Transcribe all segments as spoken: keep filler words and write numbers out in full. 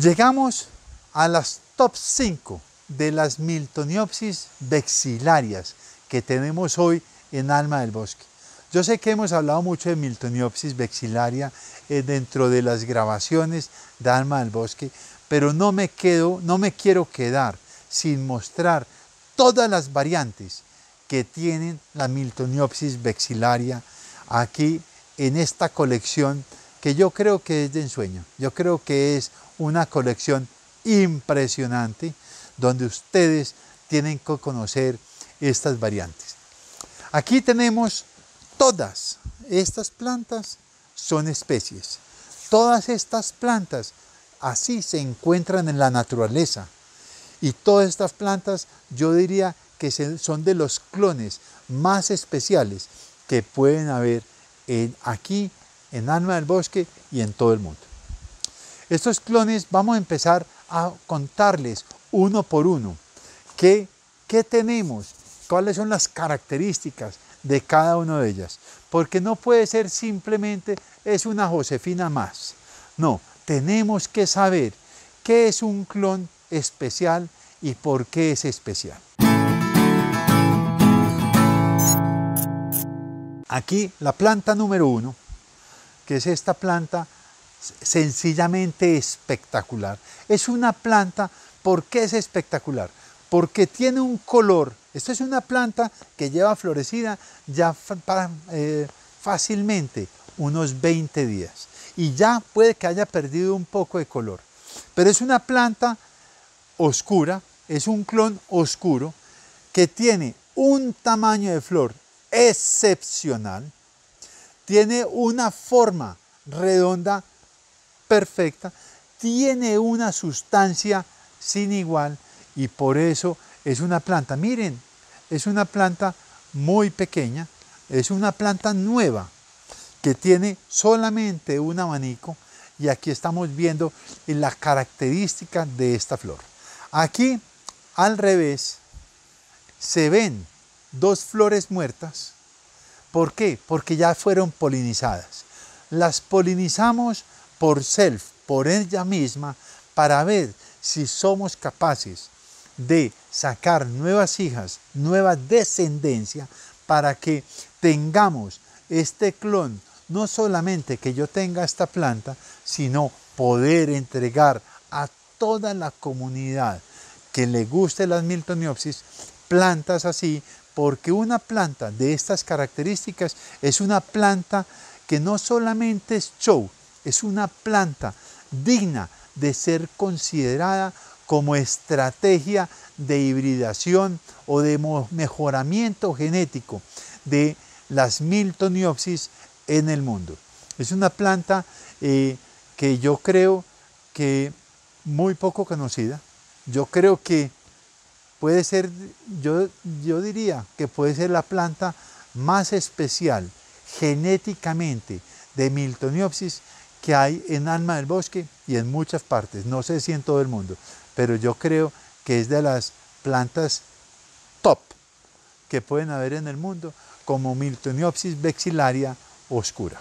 Llegamos a las top cinco de las Miltoniopsis vexillarias que tenemos hoy en Alma del Bosque. Yo sé que hemos hablado mucho de Miltoniopsis vexillaria eh, dentro de las grabaciones de Alma del Bosque, pero no me, quedo, no me quiero quedar sin mostrar todas las variantes que tienen la Miltoniopsis vexillaria aquí en esta colección que yo creo que es de ensueño. Yo creo que es una colección impresionante donde ustedes tienen que conocer estas variantes. Aquí tenemos todas estas plantas, son especies. Todas estas plantas así se encuentran en la naturaleza. Y todas estas plantas yo diría que son de los clones más especiales que pueden haber en, aquí en Alma del Bosque y en todo el mundo. Estos clones vamos a empezar a contarles uno por uno qué, qué tenemos, cuáles son las características de cada una de ellas, porque no puede ser simplemente es una Josefina más. No, tenemos que saber qué es un clon especial y por qué es especial. Aquí la planta número uno, que es esta planta sencillamente espectacular. Es una planta, ¿por qué es espectacular? Porque tiene un color. Esta es una planta que lleva florecida ya eh, fácilmente unos veinte días y ya puede que haya perdido un poco de color. Pero es una planta oscura, es un clon oscuro que tiene un tamaño de flor excepcional, tiene una forma redonda perfecta, tiene una sustancia sin igual y por eso es una planta, miren, es una planta muy pequeña, es una planta nueva que tiene solamente un abanico y aquí estamos viendo la característica de esta flor. Aquí al revés se ven dos flores muertas. ¿Por qué? Porque ya fueron polinizadas. Las polinizamos por self, por ella misma, para ver si somos capaces de sacar nuevas hijas, nueva descendencia, para que tengamos este clon, no solamente que yo tenga esta planta, sino poder entregar a toda la comunidad que le guste las Miltoniopsis, plantas así, porque una planta de estas características es una planta que no solamente es show, es una planta digna de ser considerada como estrategia de hibridación o de mejoramiento genético de las Miltoniopsis en el mundo. Es una planta eh, que yo creo que muy poco conocida. Yo creo que puede ser, yo, yo diría que puede ser la planta más especial genéticamente de Miltoniopsis que hay en Alma del Bosque y en muchas partes, no sé si en todo el mundo, pero yo creo que es de las plantas top que pueden haber en el mundo como Miltoniopsis vexillaria oscura.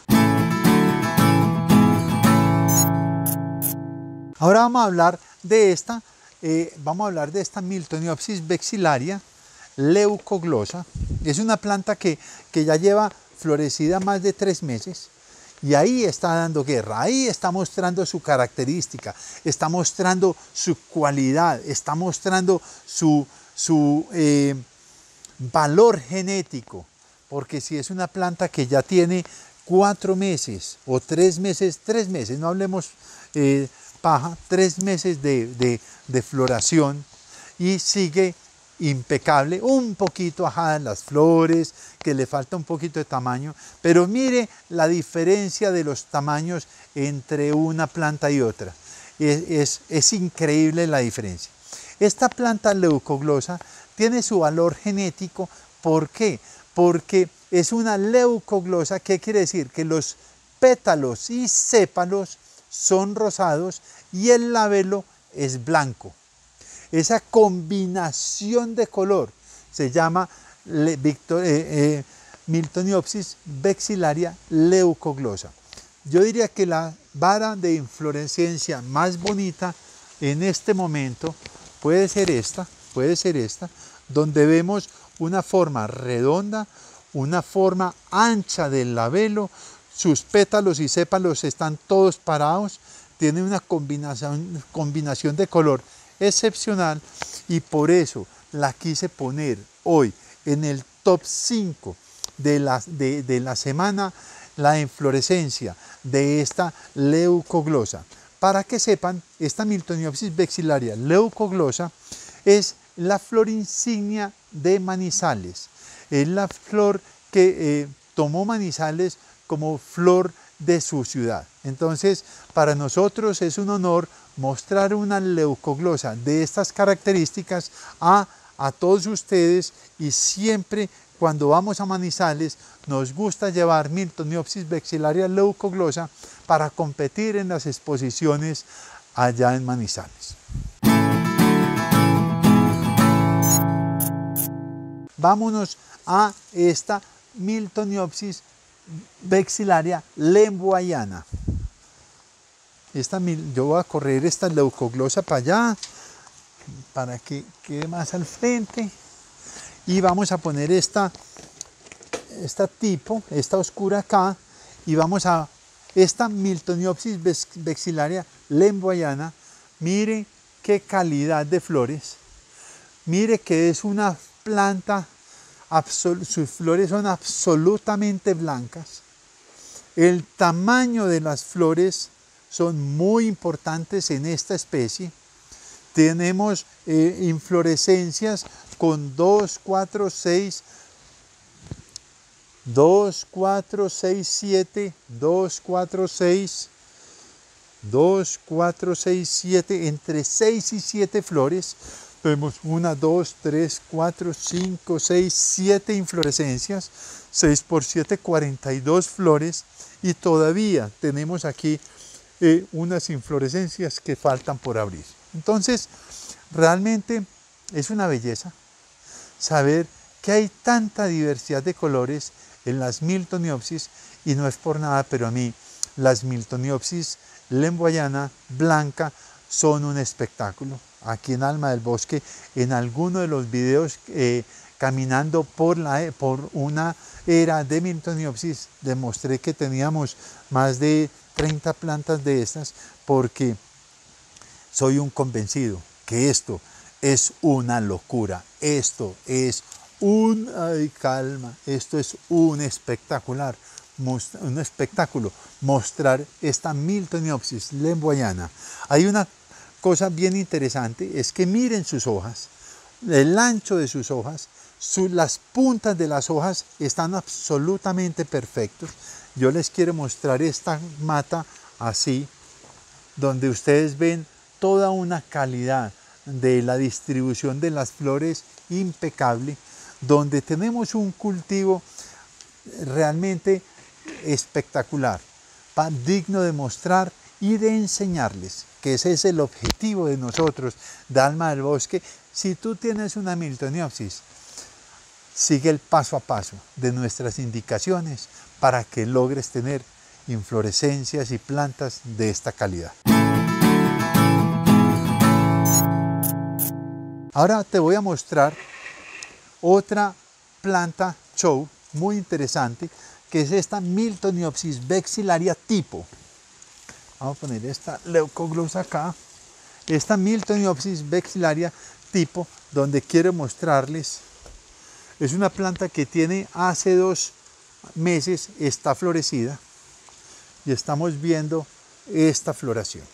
Ahora vamos a hablar de esta, eh, vamos a hablar de esta Miltoniopsis vexillaria leucoglosa. Es una planta que, que ya lleva florecida más de tres meses y ahí está dando guerra, ahí está mostrando su característica, está mostrando su cualidad, está mostrando su, su eh, valor genético, porque si es una planta que ya tiene cuatro meses o tres meses, tres meses, no hablemos eh, paja, tres meses de, de, de floración y sigue impecable, un poquito ajadas las flores, que le falta un poquito de tamaño, pero mire la diferencia de los tamaños entre una planta y otra, es, es, es increíble la diferencia. Esta planta leucoglosa tiene su valor genético, ¿por qué? Porque es una leucoglosa, ¿qué quiere decir? Que los pétalos y sépalos son rosados y el labelo es blanco. Esa combinación de color se llama le, Victor, eh, eh, Miltoniopsis vexillaria leucoglosa. Yo diría que la vara de inflorescencia más bonita en este momento puede ser esta, puede ser esta, donde vemos una forma redonda, una forma ancha del labelo, sus pétalos y sépalos están todos parados, tiene una combinación, combinación de color excepcional y por eso la quise poner hoy en el top cinco de la, de, de la semana, la inflorescencia de esta leucoglosa. Para que sepan, esta Miltoniopsis vexillaria leucoglosa es la flor insignia de Manizales. Es la flor que eh, tomó Manizales como flor de su ciudad. Entonces, para nosotros es un honor mostrar una leucoglosa de estas características a, a todos ustedes, y siempre cuando vamos a Manizales nos gusta llevar Miltoniopsis vexillaria leucoglosa para competir en las exposiciones allá en Manizales. Vámonos a esta Miltoniopsis vexillaria lemboiana. Esta, yo voy a correr esta leucoglosa para allá, para que quede más al frente. Y vamos a poner esta, esta tipo, esta oscura acá, y vamos a esta Miltoniopsis vexillaria lemboiana. Mire qué calidad de flores. Mire que es una planta, sus flores son absolutamente blancas. El tamaño de las flores son muy importantes en esta especie. Tenemos eh, inflorescencias con dos, cuatro, seis, dos, cuatro, seis, siete, dos, cuatro, seis, dos, cuatro, seis, siete, entre seis y siete flores. Vemos una, dos, tres, cuatro, cinco, seis, siete inflorescencias, seis por siete, cuarenta y dos flores, y todavía tenemos aquí eh, unas inflorescencias que faltan por abrir. Entonces, realmente es una belleza saber que hay tanta diversidad de colores en las Miltoniopsis, y no es por nada, pero a mí las Miltoniopsis lemboiana blanca son un espectáculo. Aquí en Alma del Bosque, en alguno de los videos eh, caminando por, la, por una era de Miltoniopsis, demostré que teníamos más de treinta plantas de estas, porque soy un convencido que esto es una locura, esto es un, ay, calma, esto es un espectacular, un espectáculo mostrar esta Miltoniopsis lemboiana. Hay una cosa bien interesante, es que miren sus hojas, el ancho de sus hojas, su, las puntas de las hojas están absolutamente perfectos. Yo les quiero mostrar esta mata así, donde ustedes ven toda una calidad de la distribución de las flores impecable, donde tenemos un cultivo realmente espectacular, digno de mostrar y de enseñarles, que ese es el objetivo de nosotros, de Alma del Bosque. Si tú tienes una Miltoniopsis, sigue el paso a paso de nuestras indicaciones para que logres tener inflorescencias y plantas de esta calidad. Ahora te voy a mostrar otra planta show muy interesante, que es esta Miltoniopsis vexillaria tipo. Vamos a poner esta leucoglosa acá. Esta Miltoniopsis vexillaria tipo, donde quiero mostrarles, es una planta que tiene hace dos meses, está florecida, y estamos viendo esta floración.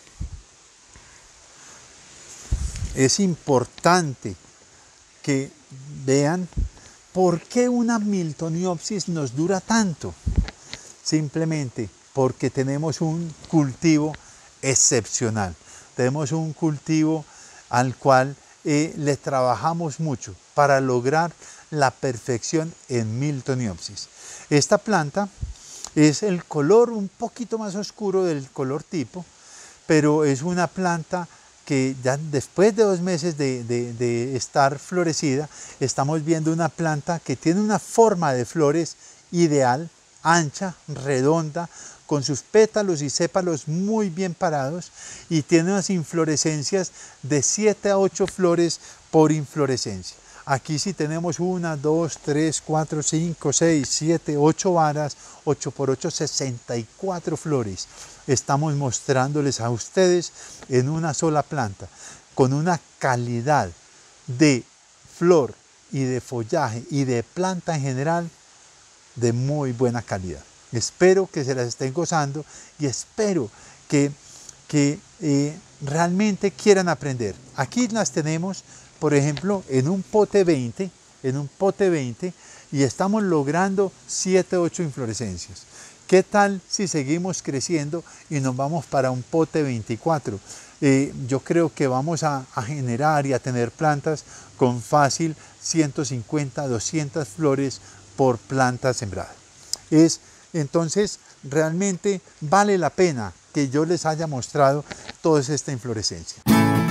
Es importante que vean por qué una Miltoniopsis nos dura tanto. Simplemente porque tenemos un cultivo excepcional. Tenemos un cultivo al cual eh, le trabajamos mucho para lograr la perfección en Miltoniopsis. Esta planta es el color un poquito más oscuro del color tipo, pero es una planta que ya después de dos meses de, de, de estar florecida, estamos viendo una planta que tiene una forma de flores ideal, ancha, redonda, con sus pétalos y sépalos muy bien parados, y tiene unas inflorescencias de siete a ocho flores por inflorescencia. Aquí sí tenemos una, dos, tres, cuatro, cinco, seis, siete, ocho varas, ocho por ocho, sesenta y cuatro flores. Estamos mostrándoles a ustedes en una sola planta, con una calidad de flor y de follaje y de planta en general de muy buena calidad. Espero que se las estén gozando y espero que, que eh, realmente quieran aprender. Aquí las tenemos, por ejemplo, en un pote veinte, en un pote veinte, y estamos logrando siete, ocho inflorescencias. ¿Qué tal si seguimos creciendo y nos vamos para un pote veinticuatro? Eh, yo creo que vamos a, a generar y a tener plantas con fácil ciento cincuenta, doscientas flores por planta sembrada. Es, entonces, realmente vale la pena que yo les haya mostrado toda esta inflorescencia.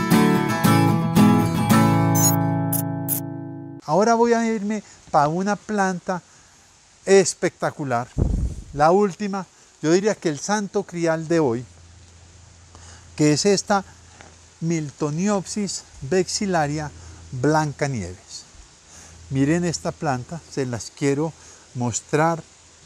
Ahora voy a irme para una planta espectacular. La última, yo diría que el santo grial de hoy, que es esta Miltoniopsis vexillaria Blancanieves. Miren esta planta, se las quiero mostrar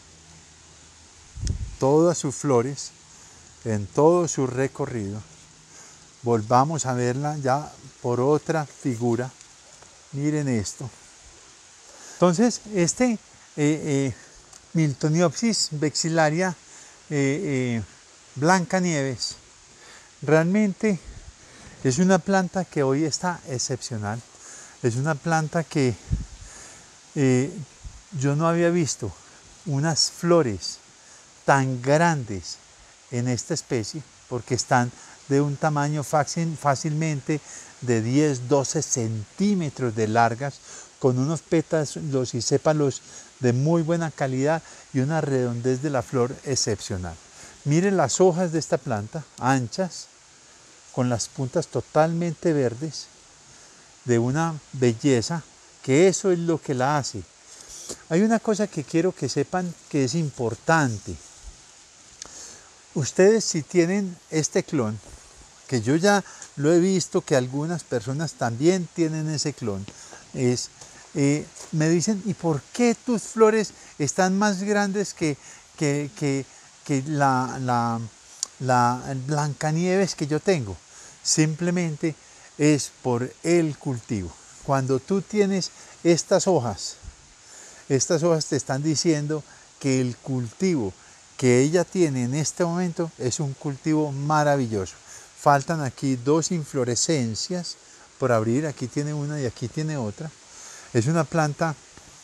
todas sus flores en todo su recorrido. Volvamos a verla ya por otra figura. Miren esto. Entonces, este eh, eh, Miltoniopsis vexillaria eh, eh, Blancanieves realmente es una planta que hoy está excepcional. Es una planta que eh, yo no había visto unas flores tan grandes en esta especie, porque están de un tamaño fácil, fácilmente de diez, doce centímetros de largas, con unos pétalos y sépalos de muy buena calidad y una redondez de la flor excepcional. Miren las hojas de esta planta, anchas, con las puntas totalmente verdes, de una belleza, que eso es lo que la hace. Hay una cosa que quiero que sepan que es importante. Ustedes, si tienen este clon, que yo ya lo he visto que algunas personas también tienen ese clon, es, eh, me dicen, ¿y por qué tus flores están más grandes que, que, que, que la, la, la Blancanieves que yo tengo? Simplemente es por el cultivo. Cuando tú tienes estas hojas, estas hojas te están diciendo que el cultivo que ella tiene en este momento es un cultivo maravilloso. Faltan aquí dos inflorescencias por abrir, aquí tiene una y aquí tiene otra. Es una planta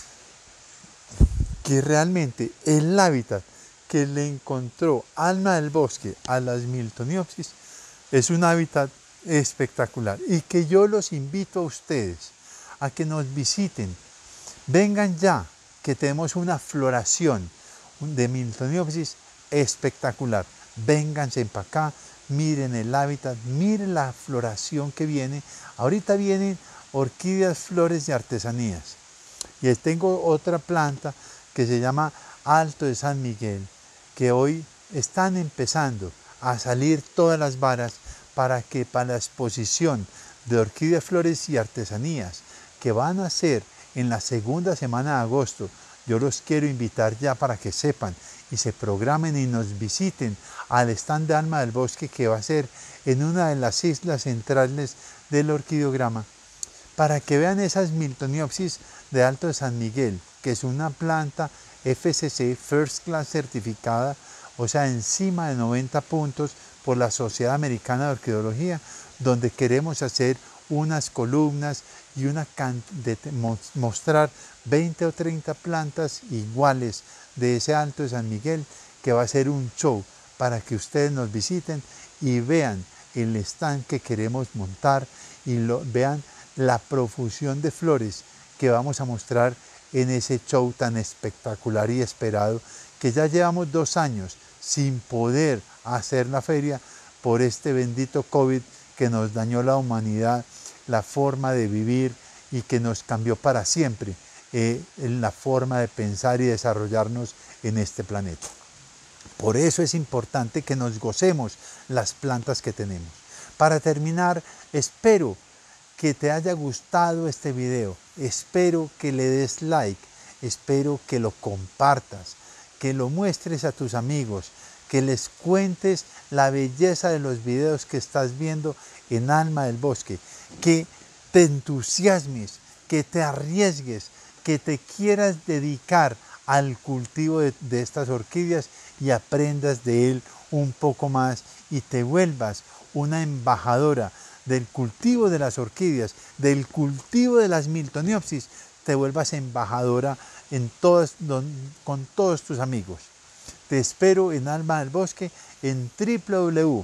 que realmente el hábitat que le encontró Alma del Bosque a las Miltoniopsis es un hábitat espectacular, y que yo los invito a ustedes a que nos visiten. Vengan ya, que tenemos una floración de Miltoniopsis espectacular. Vénganse para acá, miren el hábitat, miren la floración que viene. Ahorita vienen orquídeas, flores de artesanías. Y tengo otra planta que se llama Alto de San Miguel, que hoy están empezando a salir todas las varas para que para la exposición de orquídeas, flores y artesanías que van a ser en la segunda semana de agosto, yo los quiero invitar ya para que sepan y se programen y nos visiten al stand de Alma del Bosque, que va a ser en una de las islas centrales del orquideograma, para que vean esas Miltoniopsis de Alto de San Miguel, que es una planta F C C First Class certificada, o sea, encima de noventa puntos por la Sociedad Americana de Orquidología, donde queremos hacer unas columnas y una de mostrar veinte o treinta plantas iguales de ese Alto de San Miguel, que va a ser un show para que ustedes nos visiten y vean el stand que queremos montar y lo, vean la profusión de flores que vamos a mostrar en ese show tan espectacular y esperado, que ya llevamos dos años sin poder hacer la feria por este bendito COVID que nos dañó la humanidad, la forma de vivir, y que nos cambió para siempre eh, en la forma de pensar y desarrollarnos en este planeta. Por eso es importante que nos gocemos las plantas que tenemos. Para terminar, espero que te haya gustado este video, espero que le des like, espero que lo compartas, que lo muestres a tus amigos, que les cuentes la belleza de los videos que estás viendo en Alma del Bosque, que te entusiasmes, que te arriesgues, que te quieras dedicar al cultivo de, de estas orquídeas y aprendas de él un poco más y te vuelvas una embajadora del cultivo de las orquídeas, del cultivo de las Miltoniopsis, te vuelvas embajadora en todas, con todos tus amigos. Te espero en Alma del Bosque en w w w punto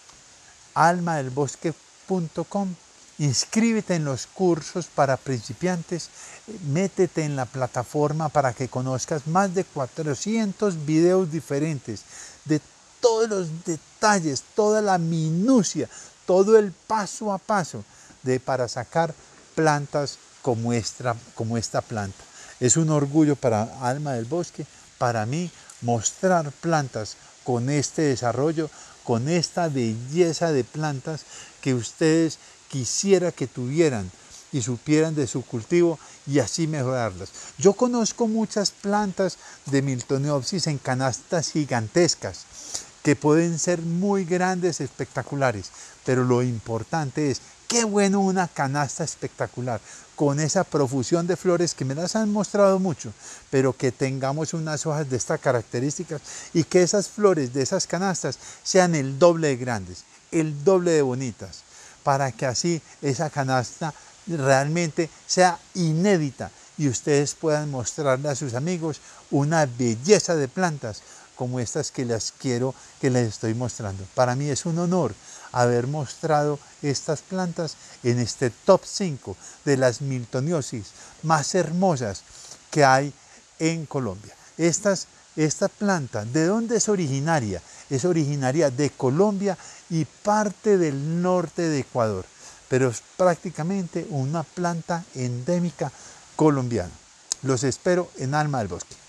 alma del bosque punto com. Inscríbete en los cursos para principiantes, métete en la plataforma para que conozcas más de cuatrocientos videos diferentes de todos los detalles, toda la minucia, todo el paso a paso de, para sacar plantas como esta, como esta planta. Es un orgullo para Alma del Bosque, para mí, mostrar plantas con este desarrollo, con esta belleza de plantas que ustedes quisiera que tuvieran y supieran de su cultivo y así mejorarlas. Yo conozco muchas plantas de Miltoniopsis en canastas gigantescas que pueden ser muy grandes, espectaculares, pero lo importante es, qué bueno una canasta espectacular, con esa profusión de flores que me las han mostrado mucho, pero que tengamos unas hojas de estas características y que esas flores de esas canastas sean el doble de grandes, el doble de bonitas, para que así esa canasta realmente sea inédita y ustedes puedan mostrarle a sus amigos una belleza de plantas como estas que les quiero, que les estoy mostrando. Para mí es un honor haber mostrado estas plantas en este top cinco de las Miltoniopsis más hermosas que hay en Colombia. Estas, esta planta, ¿de dónde es originaria? Es originaria de Colombia y parte del norte de Ecuador, pero es prácticamente una planta endémica colombiana. Los espero en Alma del Bosque.